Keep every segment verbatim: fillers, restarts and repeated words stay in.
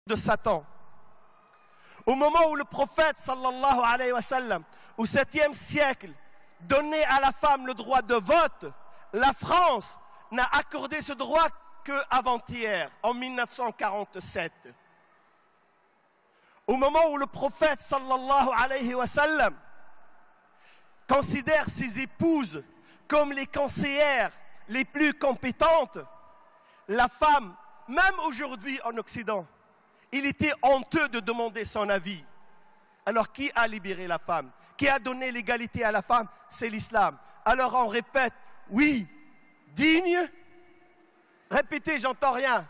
de Satan. Au moment où le prophète, sallallahu alayhi wa sallam, au septième siècle, donnait à la femme le droit de vote, la France n'a accordé ce droit qu'avant-hier, en mille neuf cent quarante-sept. Au moment où le prophète, sallallahu alayhi wa sallam, considère ses épouses comme les conseillères les plus compétentes, la femme, même aujourd'hui en Occident, il était honteux de demander son avis. Alors qui a libéré la femme? Qui a donné l'égalité à la femme? C'est l'islam. Alors on répète, oui, digne. Répétez, j'entends rien.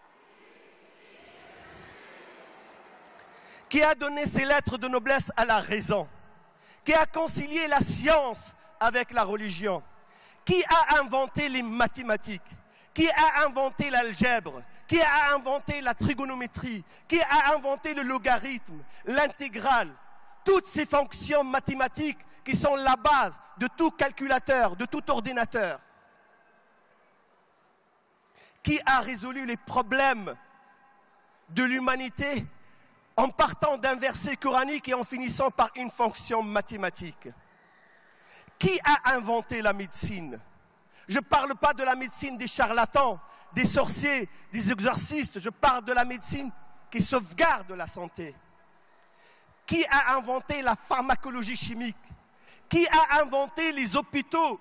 Qui a donné ses lettres de noblesse à la raison? Qui a concilié la science avec la religion? Qui a inventé les mathématiques? Qui a inventé l'algèbre? Qui a inventé la trigonométrie? Qui a inventé le logarithme, l'intégrale? Toutes ces fonctions mathématiques qui sont la base de tout calculateur, de tout ordinateur. Qui a résolu les problèmes de l'humanité en partant d'un verset coranique et en finissant par une fonction mathématique? Qui a inventé la médecine? Je ne parle pas de la médecine des charlatans, des sorciers, des exorcistes. Je parle de la médecine qui sauvegarde la santé. Qui a inventé la pharmacologie chimique? Qui a inventé les hôpitaux?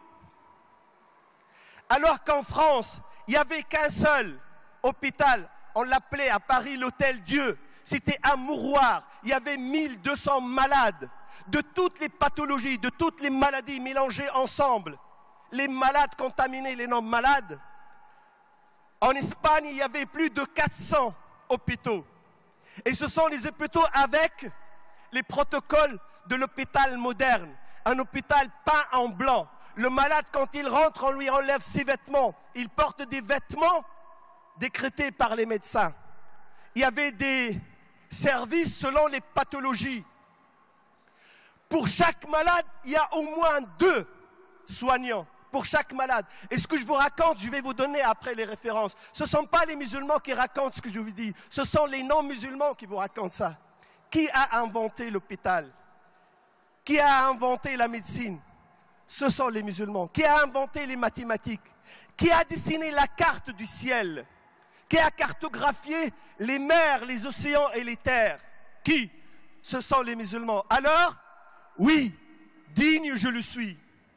Alors qu'en France, il n'y avait qu'un seul hôpital. On l'appelait à Paris l'Hôtel Dieu. C'était un mouroir. Il y avait mille deux cents malades de toutes les pathologies, de toutes les maladies mélangées ensemble. Les malades contaminés, les non-malades. En Espagne, il y avait plus de quatre cents hôpitaux. Et ce sont les hôpitaux avec les protocoles de l'hôpital moderne. Un hôpital peint en blanc. Le malade, quand il rentre, on lui enlève ses vêtements. Il porte des vêtements décrétés par les médecins. Il y avait des services selon les pathologies. Pour chaque malade, il y a au moins deux soignants. Pour chaque malade. Et ce que je vous raconte, je vais vous donner après les références. Ce ne sont pas les musulmans qui racontent ce que je vous dis. Ce sont les non-musulmans qui vous racontent ça. Qui a inventé l'hôpital? Qui a inventé la médecine? Ce sont les musulmans. Qui a inventé les mathématiques? Qui a dessiné la carte du ciel? Qui a cartographié les mers, les océans et les terres? Qui? Ce sont les musulmans. Alors, oui, digne je le suis.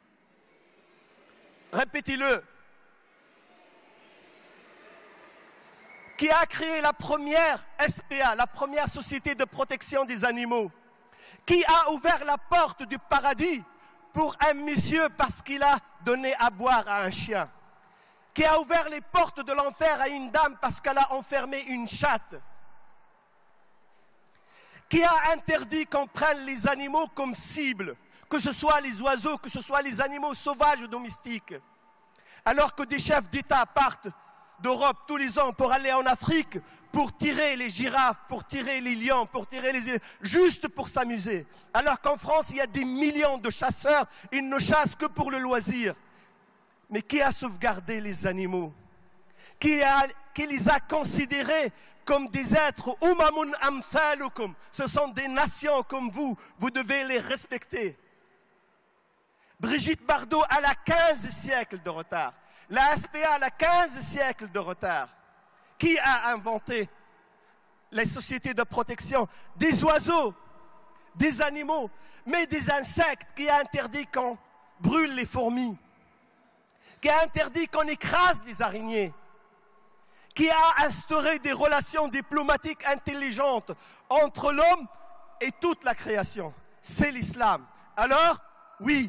Répétez-le. Qui a créé la première S P A, la première société de protection des animaux? Qui a ouvert la porte du paradis pour un monsieur parce qu'il a donné à boire à un chien? Qui a ouvert les portes de l'enfer à une dame parce qu'elle a enfermé une chatte? Qui a interdit qu'on prenne les animaux comme cible? Que ce soit les oiseaux, que ce soit les animaux sauvages ou domestiques. Alors que des chefs d'État partent d'Europe tous les ans pour aller en Afrique, pour tirer les girafes, pour tirer les lions, pour tirer les... juste pour s'amuser. Alors qu'en France, il y a des millions de chasseurs, ils ne chassent que pour le loisir. Mais qui a sauvegardé les animaux? Qui, a, qui les a considérés comme des êtres, umamun amthalukum, ce sont des nations comme vous, vous devez les respecter. Brigitte Bardot, elle a quinze siècles de retard. La S P A, elle a quinze siècles de retard. Qui a inventé les sociétés de protection? Des oiseaux, des animaux, mais des insectes. Qui a interdit qu'on brûle les fourmis? Qui a interdit qu'on écrase les araignées? Qui a instauré des relations diplomatiques intelligentes entre l'homme et toute la création? C'est l'islam. Alors, oui.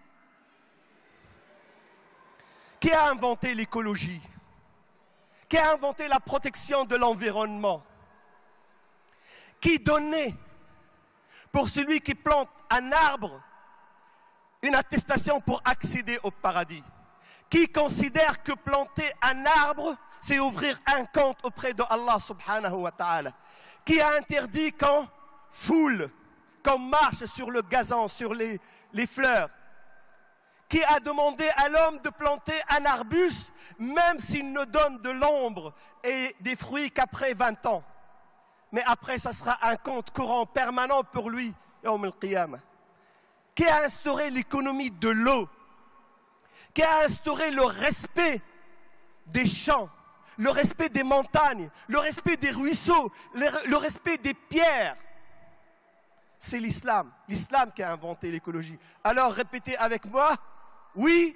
Qui a inventé l'écologie? Qui a inventé la protection de l'environnement? Qui donnait, pour celui qui plante un arbre, une attestation pour accéder au paradis? Qui considère que planter un arbre, c'est ouvrir un compte auprès de Allah subhanahu wa ta'ala? Qui a interdit qu'on foule, qu'on marche sur le gazon, sur les, les fleurs? Qui a demandé à l'homme de planter un arbuste, même s'il ne donne de l'ombre et des fruits qu'après vingt ans? mais après ça sera un compte courant permanent pour lui, Yawm al-Qiyamah. Qui a instauré l'économie de l'eau, qui a instauré le respect des champs, le respect des montagnes, le respect des ruisseaux, le, le respect des pierres. C'est l'islam, l'islam qui a inventé l'écologie. Alors répétez avec moi, oui,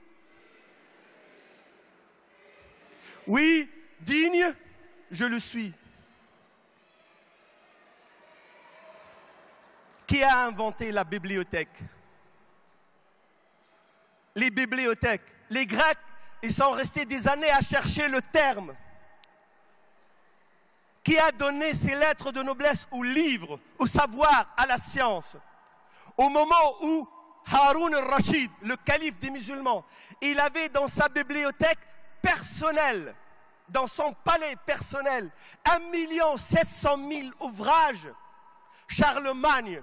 oui, digne, je le suis. Qui a inventé la bibliothèque? Les bibliothèques. Les Grecs, ils sont restés des années à chercher le terme. Qui a donné ces lettres de noblesse au livre, au savoir, à la science? Au moment où Haroun al-Rachid, le calife des musulmans, il avait dans sa bibliothèque personnelle, dans son palais personnel, un million sept cent mille ouvrages. Charlemagne,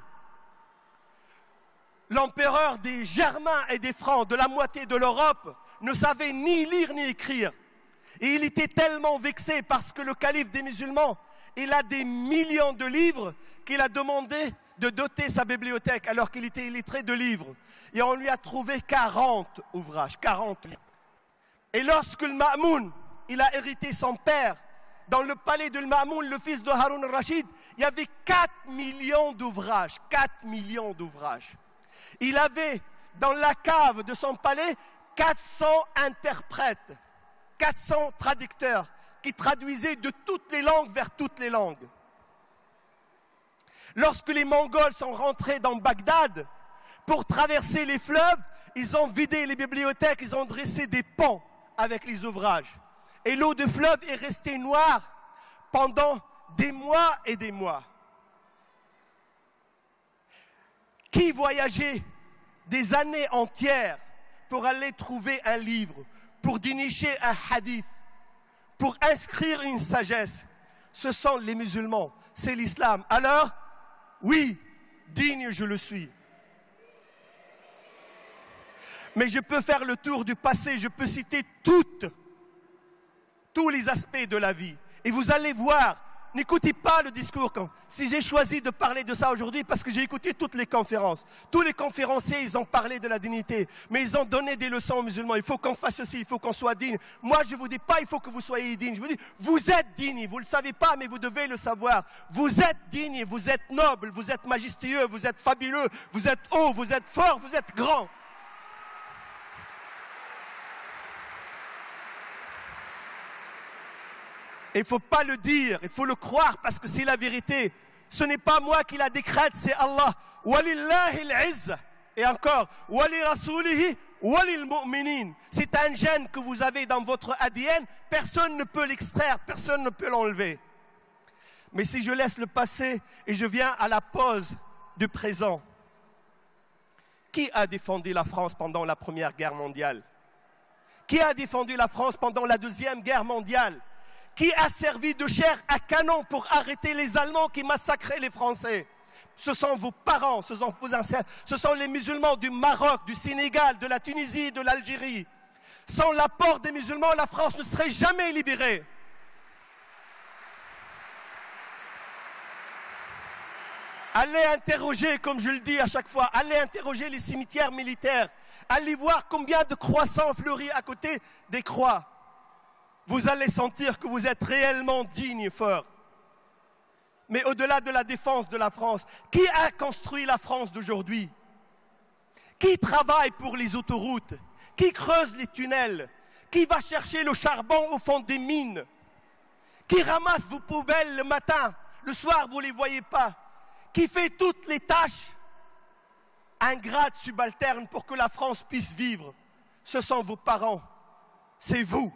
l'empereur des Germains et des Francs, de la moitié de l'Europe, ne savait ni lire ni écrire. Et il était tellement vexé parce que le calife des musulmans, il a des millions de livres qu'il a demandé de doter sa bibliothèque alors qu'il était illettré de livres. Et on lui a trouvé quarante ouvrages, quarante livres. Et lorsque le Ma'moun, il a hérité son père, dans le palais de Ma'moun, le fils de Haroun al-Rachid, il y avait quatre millions d'ouvrages, quatre millions d'ouvrages. Il avait dans la cave de son palais quatre cents interprètes, quatre cents traducteurs qui traduisaient de toutes les langues vers toutes les langues. Lorsque les Mongols sont rentrés dans Bagdad, pour traverser les fleuves, ils ont vidé les bibliothèques, ils ont dressé des ponts avec les ouvrages. Et l'eau de fleuve est restée noire pendant des mois et des mois. Qui voyageait des années entières pour aller trouver un livre, pour dénicher un hadith, pour inscrire une sagesse? Ce sont les musulmans, c'est l'islam. Alors, oui, digne je le suis. Mais je peux faire le tour du passé, je peux citer toutes, tous les aspects de la vie. Et vous allez voir, n'écoutez pas le discours. Quand, si j'ai choisi de parler de ça aujourd'hui, parce que j'ai écouté toutes les conférences. Tous les conférenciers, ils ont parlé de la dignité. Mais ils ont donné des leçons aux musulmans. Il faut qu'on fasse ceci, il faut qu'on soit digne. Moi, je ne vous dis pas, il faut que vous soyez digne. Je vous dis, vous êtes digne. Vous ne le savez pas, mais vous devez le savoir. Vous êtes digne, vous êtes noble, vous êtes majestueux, vous êtes fabuleux, vous êtes haut, vous êtes fort, vous êtes grand. Il ne faut pas le dire, il faut le croire parce que c'est la vérité. Ce n'est pas moi qui la décrète, c'est Allah. Walillahi al-izza. Et encore, wali rasulihi walil mu'minin. C'est un gène que vous avez dans votre A D N, personne ne peut l'extraire, personne ne peut l'enlever. Mais si je laisse le passé et je viens à la pause du présent, qui a défendu la France pendant la Première Guerre mondiale? Qui a défendu la France pendant la Deuxième Guerre mondiale? Qui a servi de chair à canon pour arrêter les Allemands qui massacraient les Français? Ce sont vos parents, ce sont vos ancêtres, ce sont les musulmans du Maroc, du Sénégal, de la Tunisie, de l'Algérie. Sans l'apport des musulmans, la France ne serait jamais libérée. Allez interroger, comme je le dis à chaque fois, allez interroger les cimetières militaires. Allez voir combien de croix sont fleuris à côté des croix. Vous allez sentir que vous êtes réellement digne, fort. Mais au-delà de la défense de la France, qui a construit la France d'aujourd'hui? Qui travaille pour les autoroutes? Qui creuse les tunnels? Qui va chercher le charbon au fond des mines? Qui ramasse vos poubelles le matin? Le soir, vous ne les voyez pas. Qui fait toutes les tâches ingrates, subalternes pour que la France puisse vivre? Ce sont vos parents, c'est vous.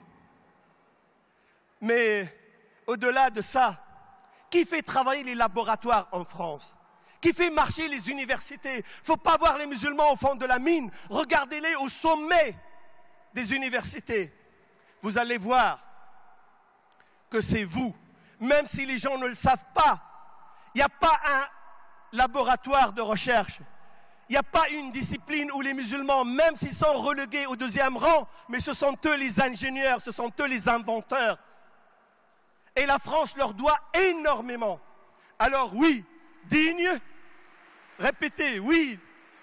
Mais au-delà de ça, qui fait travailler les laboratoires en France? Qui fait marcher les universités? Il ne faut pas voir les musulmans au fond de la mine, regardez-les au sommet des universités. Vous allez voir que c'est vous, même si les gens ne le savent pas. Il n'y a pas un laboratoire de recherche. Il n'y a pas une discipline où les musulmans, même s'ils sont relégués au deuxième rang, mais ce sont eux les ingénieurs, ce sont eux les inventeurs. Et la France leur doit énormément. Alors oui, digne, répétez, oui.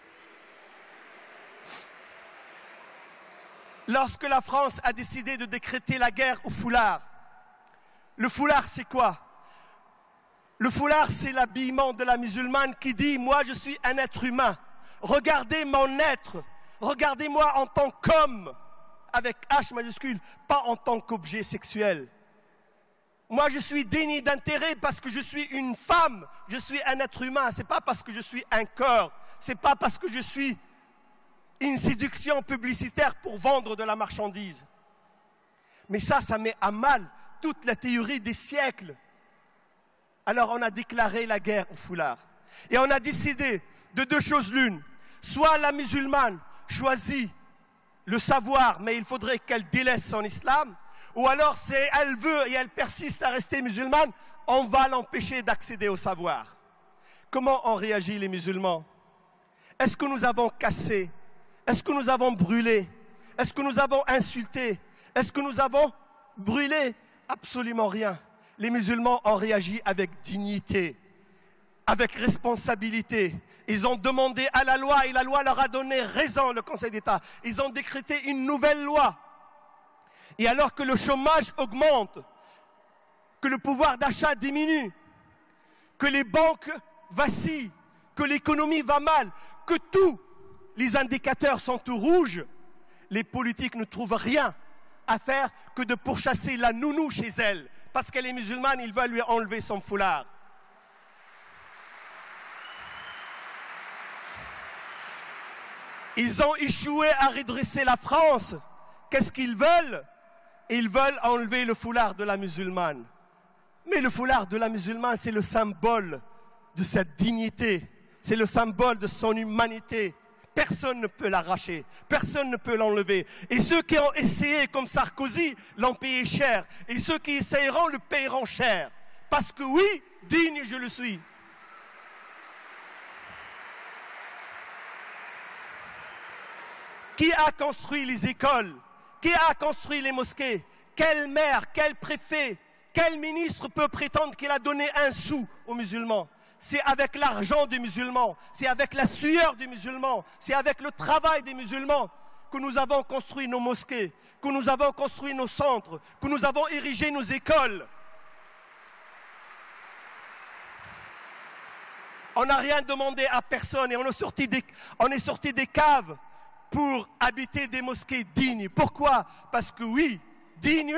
Lorsque la France a décidé de décréter la guerre au foulard, le foulard c'est quoi? Le foulard c'est l'habillement de la musulmane qui dit « Moi je suis un être humain, regardez mon être, regardez-moi en tant qu'homme » avec H majuscule, pas en tant qu'objet sexuel. Moi je suis digne d'intérêt parce que je suis une femme, je suis un être humain, c'est pas parce que je suis un corps, c'est pas parce que je suis une séduction publicitaire pour vendre de la marchandise. Mais ça, ça met à mal toute la théorie des siècles. Alors on a déclaré la guerre au foulard. Et on a décidé de deux choses l'une. Soit la musulmane choisit le savoir, mais il faudrait qu'elle délaisse son islam, ou alors si elle veut et elle persiste à rester musulmane, on va l'empêcher d'accéder au savoir. Comment ont réagi les musulmans? Est-ce que nous avons cassé? Est-ce que nous avons brûlé? Est-ce que nous avons insulté? Est-ce que nous avons brûlé? Absolument rien. Les musulmans ont réagi avec dignité, avec responsabilité. Ils ont demandé à la loi et la loi leur a donné raison, le Conseil d'État. Ils ont décrété une nouvelle loi. Et alors que le chômage augmente, que le pouvoir d'achat diminue, que les banques vacillent, que l'économie va mal, que tous les indicateurs sont tout rouges, les politiques ne trouvent rien à faire que de pourchasser la nounou chez elle. Parce qu'elle est musulmane, ils veulent lui enlever son foulard. Ils ont échoué à redresser la France. Qu'est-ce qu'ils veulent? Ils veulent enlever le foulard de la musulmane. Mais le foulard de la musulmane, c'est le symbole de sa dignité. C'est le symbole de son humanité. Personne ne peut l'arracher. Personne ne peut l'enlever. Et ceux qui ont essayé, comme Sarkozy, l'ont payé cher. Et ceux qui essayeront le paieront cher. Parce que oui, digne je le suis. Qui a construit les écoles? Qui a construit les mosquées? Quel maire, quel préfet, quel ministre peut prétendre qu'il a donné un sou aux musulmans? C'est avec l'argent des musulmans, c'est avec la sueur des musulmans, c'est avec le travail des musulmans que nous avons construit nos mosquées, que nous avons construit nos centres, que nous avons érigé nos écoles. On n'a rien demandé à personne et on est sorti des, on est sorti des caves pour habiter des mosquées dignes. Pourquoi? Parce que oui, digne.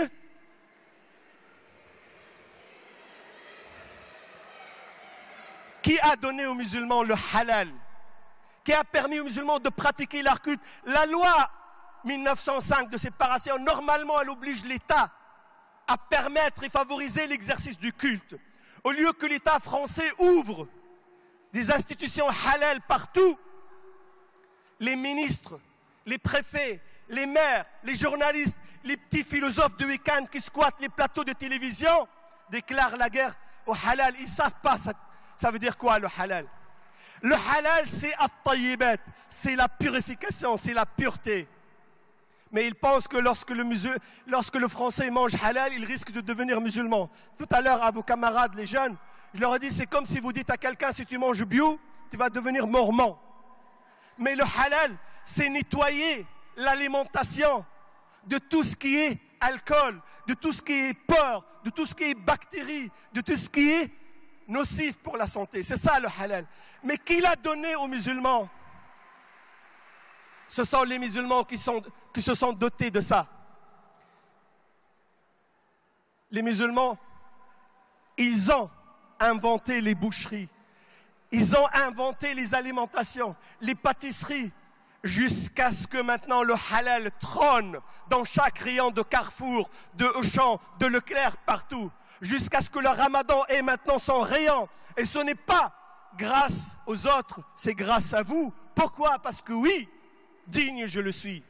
Qui a donné aux musulmans le halal? Qui a permis aux musulmans de pratiquer leur culte? La loi mille neuf cent cinq de séparation, normalement, elle oblige l'État à permettre et favoriser l'exercice du culte. Au lieu que l'État français ouvre des institutions halal partout, les ministres, les préfets, les maires, les journalistes, les petits philosophes de week-end qui squattent les plateaux de télévision déclarent la guerre au halal. Ils ne savent pas ça, ça veut dire quoi le halal. Le halal c'est at-tayyibat, c'est la purification, c'est la pureté. Mais ils pensent que lorsque le, musul, lorsque le français mange halal, il risque de devenir musulman. Tout à l'heure à vos camarades les jeunes, je leur ai dit c'est comme si vous dites à quelqu'un si tu manges bio, tu vas devenir mormon. Mais le halal, c'est nettoyer l'alimentation de tout ce qui est alcool, de tout ce qui est porc, de tout ce qui est bactéries, de tout ce qui est nocif pour la santé. C'est ça le halal. Mais qui l'a donné aux musulmans? Ce sont les musulmans qui, sont, qui se sont dotés de ça. Les musulmans, ils ont inventé les boucheries. Ils ont inventé les alimentations, les pâtisseries, jusqu'à ce que maintenant le halal trône dans chaque rayon de Carrefour, de Auchan, de Leclerc, partout. Jusqu'à ce que le ramadan ait maintenant son rayon. Et ce n'est pas grâce aux autres, c'est grâce à vous. Pourquoi? Parce que oui, digne je le suis.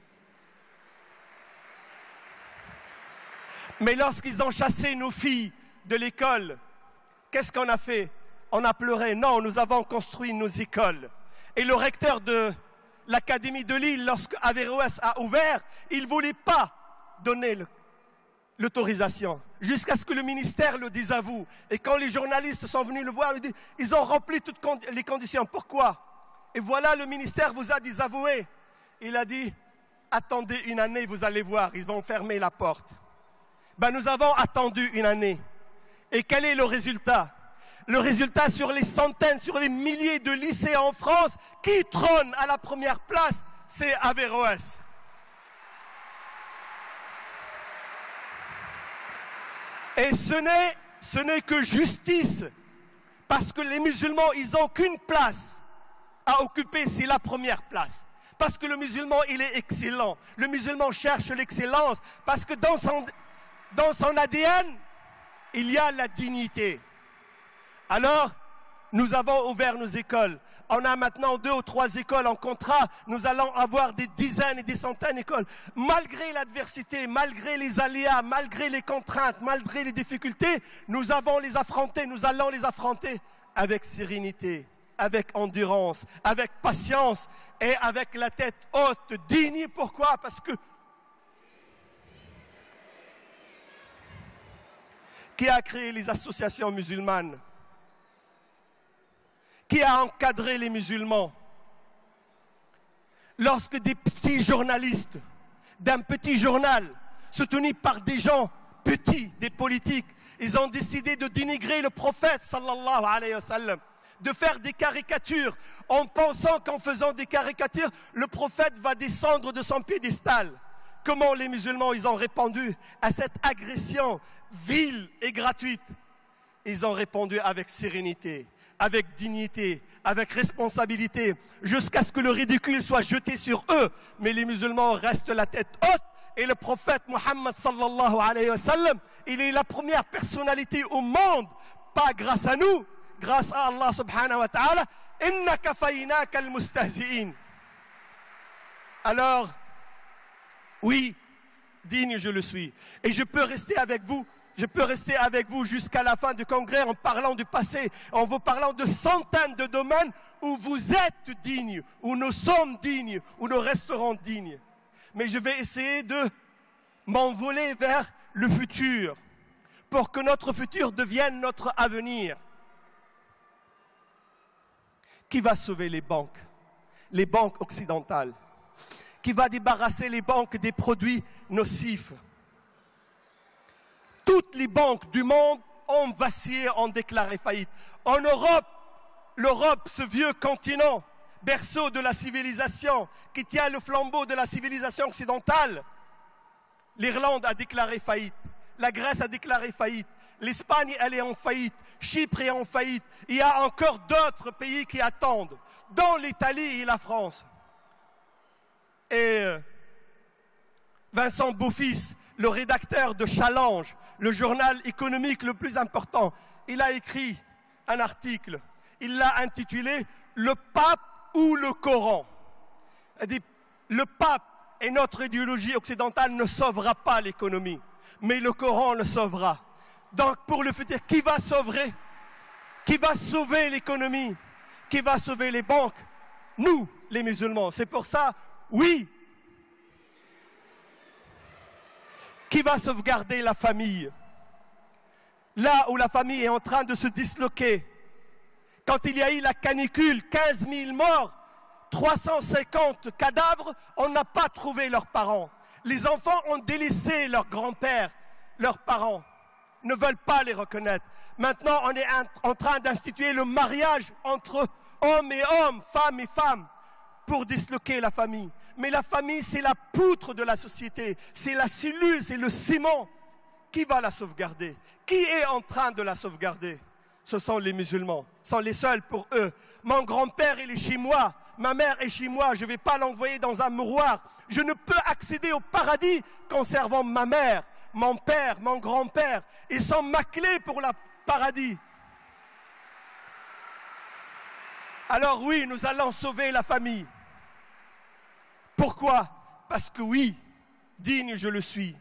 Mais lorsqu'ils ont chassé nos filles de l'école, qu'est-ce qu'on a fait? On a pleuré. Non, nous avons construit nos écoles. Et le recteur de l'Académie de Lille, lorsque Averroès a ouvert, il ne voulait pas donner le, l'autorisation, jusqu'à ce que le ministère le désavoue. Et quand les journalistes sont venus le voir, ils ont rempli toutes les conditions. Pourquoi? Et voilà, le ministère vous a désavoué. Il a dit, attendez une année, vous allez voir, ils vont fermer la porte. Ben, nous avons attendu une année. Et quel est le résultat? Le résultat, sur les centaines, sur les milliers de lycées en France, qui trône à la première place, c'est Averroès. Et ce n'est, ce n'est que justice, parce que les musulmans, ils n'ont qu'une place à occuper, c'est la première place. Parce que le musulman, il est excellent. Le musulman cherche l'excellence, parce que dans son, dans son A D N, il y a la dignité. Alors, nous avons ouvert nos écoles. On a maintenant deux ou trois écoles en contrat. Nous allons avoir des dizaines et des centaines d'écoles. Malgré l'adversité, malgré les aléas, malgré les contraintes, malgré les difficultés, nous avons les affronter, nous allons les affronter avec sérénité, avec endurance, avec patience et avec la tête haute, digne. Pourquoi? Parce que qui a créé les associations musulmanes? Qui a encadré les musulmans? Lorsque des petits journalistes d'un petit journal, soutenus par des gens petits, des politiques, ils ont décidé de dénigrer le prophète sallallahu alayhi wa sallam, de faire des caricatures, en pensant qu'en faisant des caricatures, le prophète va descendre de son piédestal. Comment les musulmans, ils ont répondu à cette agression vile et gratuite? Ils ont répondu avec sérénité, avec dignité, avec responsabilité, jusqu'à ce que le ridicule soit jeté sur eux. Mais les musulmans restent la tête haute. Et le prophète Mohammed sallallahu alayhi wa sallam, il est la première personnalité au monde, pas grâce à nous, grâce à Allah subhanahu wa ta'ala. Inna kafaynaka al-mustahzi'in. Alors, oui, digne je le suis. Et je peux rester avec vous. Je peux rester avec vous jusqu'à la fin du congrès en parlant du passé, en vous parlant de centaines de domaines où vous êtes dignes, où nous sommes dignes, où nous resterons dignes. Mais je vais essayer de m'envoler vers le futur, pour que notre futur devienne notre avenir. Qui va sauver les banques, les banques occidentales? Qui va débarrasser les banques des produits nocifs? Toutes les banques du monde ont vacillé, ont déclaré faillite. En Europe, l'Europe, ce vieux continent, berceau de la civilisation, qui tient le flambeau de la civilisation occidentale, l'Irlande a déclaré faillite, la Grèce a déclaré faillite, l'Espagne, elle est en faillite, Chypre est en faillite. Il y a encore d'autres pays qui attendent, dont l'Italie et la France. Et Vincent Beaufils, le rédacteur de Challenge, le journal économique le plus important, il a écrit un article. Il l'a intitulé « Le pape ou le Coran ». Il dit « Le pape et notre idéologie occidentale ne sauvera pas l'économie, mais le Coran le sauvera ». Donc pour le futur, qui va sauver? Qui va sauver l'économie? Qui va sauver les banques? Nous, les musulmans. C'est pour ça, oui. Qui va sauvegarder la famille? Là où la famille est en train de se disloquer. Quand il y a eu la canicule, quinze mille morts, trois cent cinquante cadavres, on n'a pas trouvé leurs parents. Les enfants ont délaissé leurs grands-pères, leurs parents, ne veulent pas les reconnaître. Maintenant, on est en train d'instituer le mariage entre hommes et hommes, femmes et femmes, pour disloquer la famille. Mais la famille, c'est la poutre de la société, c'est la cellule, c'est le ciment. Qui va la sauvegarder? Qui est en train de la sauvegarder? Ce sont les musulmans, ce sont les seuls pour eux. Mon grand-père, il est chez moi, ma mère est chez moi, je ne vais pas l'envoyer dans un mouroir. Je ne peux accéder au paradis qu'en servant ma mère, mon père, mon grand-père. Ils sont ma clé pour le paradis. Alors oui, nous allons sauver la famille. Pourquoi? Parce que oui, digne je le suis.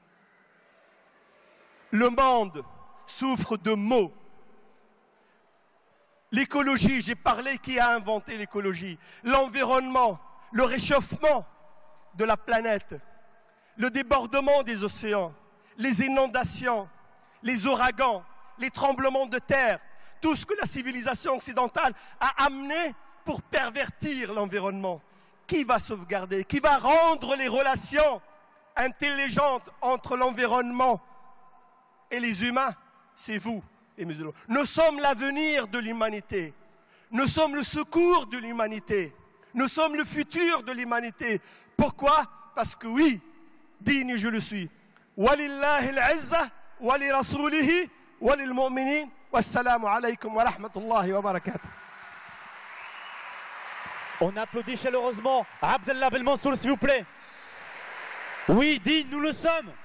Le monde souffre de maux. L'écologie, j'ai parlé qui a inventé l'écologie. L'environnement, le réchauffement de la planète, le débordement des océans. les inondations, les ouragans, les tremblements de terre, tout ce que la civilisation occidentale a amené pour pervertir l'environnement. Qui va sauvegarder? Qui va rendre les relations intelligentes entre l'environnement et les humains? C'est vous, les musulmans. Nous sommes l'avenir de l'humanité. Nous sommes le secours de l'humanité. Nous sommes le futur de l'humanité. Pourquoi? Parce que oui, digne je le suis. Walillahi al-izza, wali rasulihi, wali al-mu'minin. Wassalamu alaykum wa rahmatullahi wa barakatuh. On applaudit chaleureusement Abdallah Belmansour, s'il vous plaît. Oui, digne, nous le sommes.